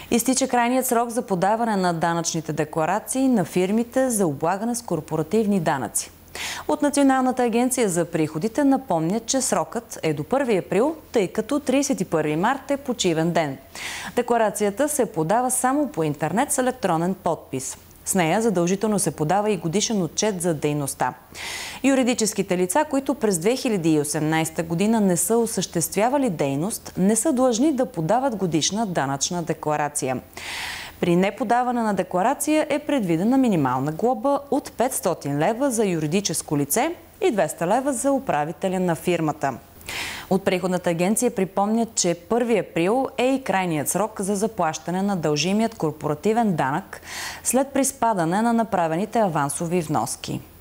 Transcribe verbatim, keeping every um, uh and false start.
Изтича крайният срок за подаване на данъчните декларации на фирмите за облагане с корпоративни данъци. От Националната агенция за приходите напомнят, че срокът е до първи април, тъй като тридесет и първи март е почивен ден. Декларацията се подава само по интернет с електронен подпис. С нея задължително се подава и годишен отчет за дейността. Юридическите лица, които през две хиляди и осемнадесета година не са осъществявали дейност, не са длъжни да подават годишна данъчна декларация. При неподаване на декларация е предвидена минимална глоба от петстотин лева за юридическо лице и двеста лева за управителя на фирмата. От Приходната агенция припомнят, че първи април е и крайният срок за заплащане на дължимият корпоративен данък след приспадане на направените авансови вноски.